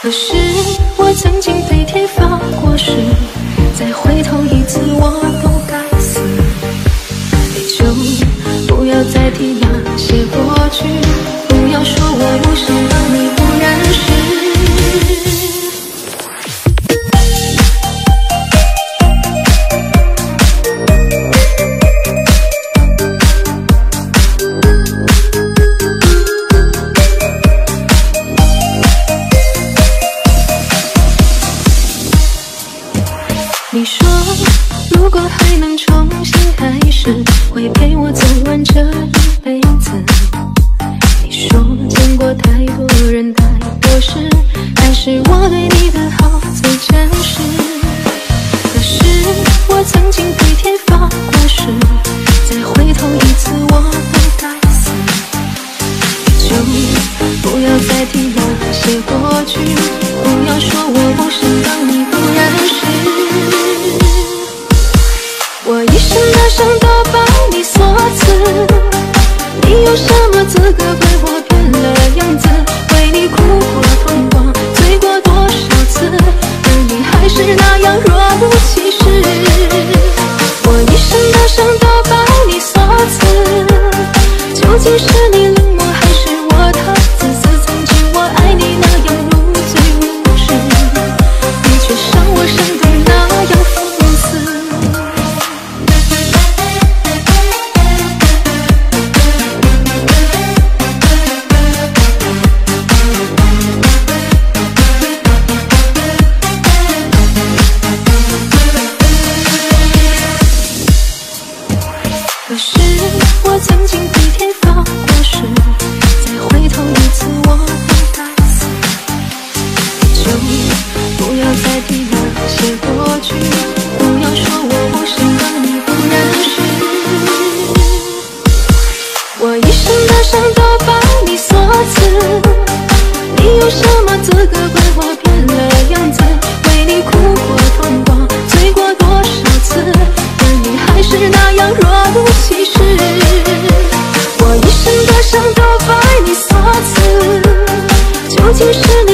可是我曾经对天发过誓，再回头一次我都该死。你就不要再提那些过去，不要说我无声让你不认识。你说如果还能重新开始，会陪我走完这一辈子。你说见过太多人太多事，还是我对你的好最真实。可是我曾经对天发过誓，再回头一次我都该死。你就不要再提那些过去，不要说我无声让你不认识。我一生的伤都把你锁死，你有什么资格怪我变了样子？为你哭过痛过醉过多少次，而你还是那样若无其事。我一生的伤都把你锁死，究竟是你冷漠还是我太自私？曾经我爱你那样如醉如痴，你却伤我伤得那样放肆。可是我曾经对天发过誓，再回头一次我都该死。你就不要再提那些过去，不要说我无声让你不认识。我一生的伤都把你锁死，你有什么资格怪我变了样子？为你哭过痛过醉过多少次，而你还是那样若无其事。我一生的伤都把你锁死，究竟是你